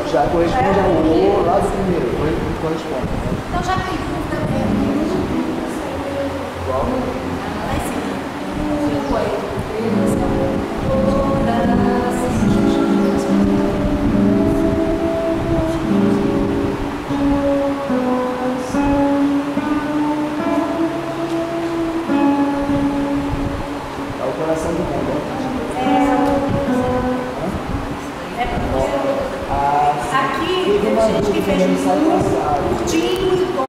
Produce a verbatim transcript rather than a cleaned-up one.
Já corresponde ao O lá do primeiro. Corresponde. Então já tem dúvida mesmo. Qual? Lá em cima. O oito. É o coração do mundo. É, é porque Ah, aqui teve gente que fez um curtinho.